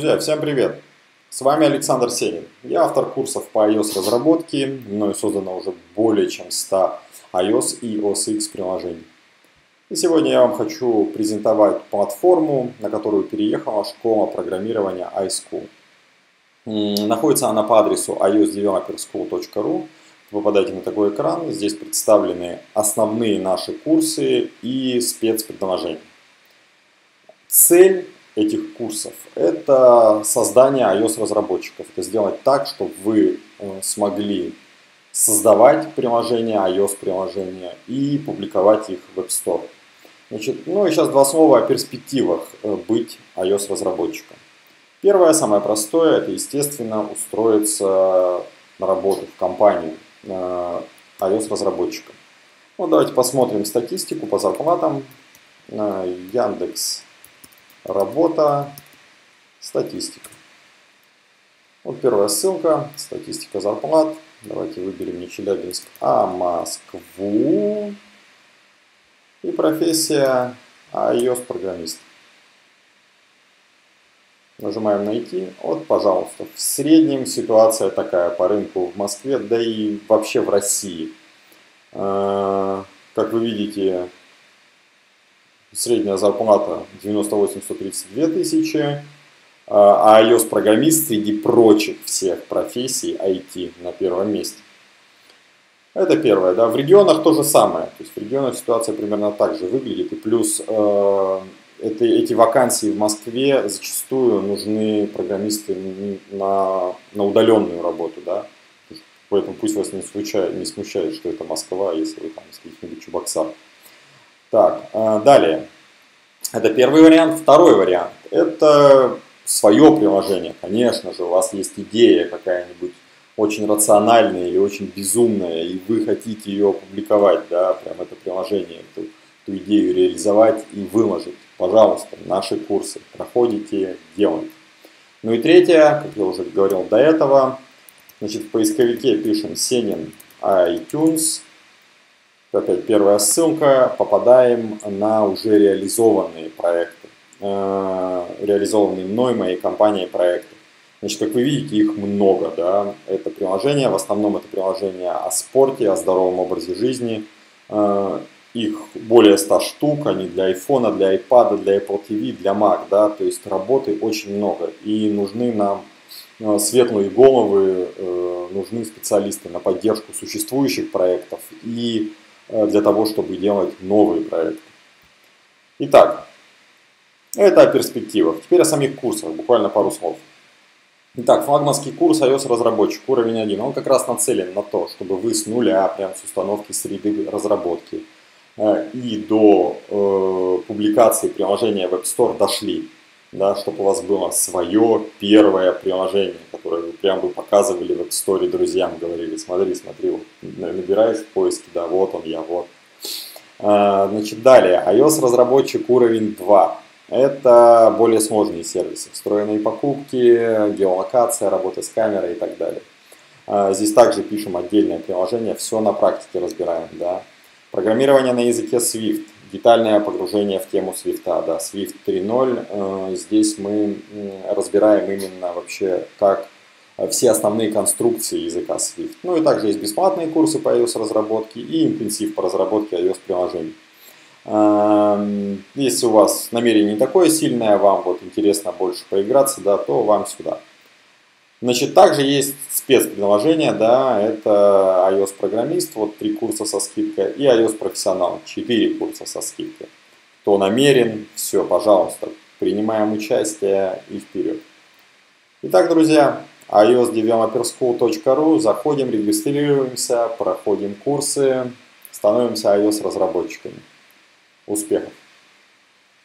Друзья, всем привет! С вами Александр Сенин. Я автор курсов по iOS-разработке. Мною создано уже более чем 100 iOS и OS X приложений. И сегодня я вам хочу презентовать платформу, на которую переехала школа программирования iSchool. Находится она по адресу iosdeveloperschool.ru. Вы попадаете на такой экран. Здесь представлены основные наши курсы и спецпредложения. Цель этих курсов – это создание iOS-разработчиков. Это сделать так, чтобы вы смогли создавать приложения, iOS-приложения и публиковать их в App Store. Значит, ну и сейчас два слова о перспективах быть iOS-разработчиком. Первое, самое простое – это, естественно, устроиться на работу в компанию iOS-разработчиком. Ну, давайте посмотрим статистику по зарплатам. Яндекс. Работа, статистика. Вот первая ссылка, статистика зарплат. Давайте выберем не Челябинск, а Москву. И профессия iOS-программист. Нажимаем «Найти». Вот, пожалуйста, в среднем ситуация такая по рынку в Москве, да и вообще в России. Как вы видите, средняя зарплата 98-132 тысячи, а iOS-программист среди прочих всех профессий IT на первом месте. Это первое. Да. В регионах то же самое. То есть в регионах ситуация примерно так же выглядит. И плюс эти вакансии в Москве зачастую нужны программисты на удаленную работу. Да. Поэтому пусть вас не смущает, что это Москва, если вы там из каких-нибудь Чебоксар. Так, далее. Это первый вариант. Второй вариант. Это свое приложение. Конечно же, у вас есть идея какая-нибудь очень рациональная или очень безумная, и вы хотите ее опубликовать, да, прям это приложение, эту идею реализовать и выложить. Пожалуйста, наши курсы проходите, делайте. Ну и третье, как я уже говорил до этого, значит, в поисковике пишем Сенин iTunes. Опять первая ссылка, попадаем на уже реализованные проекты, реализованные мной, моей компанией проекты. Значит, как вы видите, их много, да, это приложения, в основном это приложения о спорте, о здоровом образе жизни, их более 100 штук, они для iPhone, для iPad, для Apple TV, для Mac, да, то есть работы очень много, и нужны нам светлые головы, нужны специалисты на поддержку существующих проектов и для того, чтобы делать новые проекты. Итак, это о перспективах. Теперь о самих курсах, буквально пару слов. Итак, флагманский курс iOS-разработчик, уровень 1, он как раз нацелен на то, чтобы вы с нуля, прям с установки среды разработки и до публикации приложения в App Store дошли. Да, чтобы у вас было свое первое приложение, которое вы прям бы показывали в App Store друзьям, говорили, смотри, вот, набираешь в поиске, да, вот он я, вот. Значит, далее, iOS-разработчик уровень 2. Это более сложные сервисы, встроенные покупки, геолокация, работа с камерой и так далее. Здесь также пишем отдельное приложение, все на практике разбираем, да. Программирование на языке Swift. Детальное погружение в тему Swift, да, Swift 3.0. Здесь мы разбираем именно вообще, как все основные конструкции языка Swift. Ну и также есть бесплатные курсы по iOS-разработке и интенсив по разработке iOS-приложений. Если у вас намерение не такое сильное, вам вот интересно больше поиграться, да, то вам сюда. Значит, также есть спецпредложение, да, это iOS-программист, вот 3 курса со скидкой, и iOS-профессионал, 4 курса со скидкой. Кто намерен, все, пожалуйста, принимаем участие и вперед. Итак, друзья, iosdeveloperschool.ru, заходим, регистрируемся, проходим курсы, становимся iOS-разработчиками. Успехов!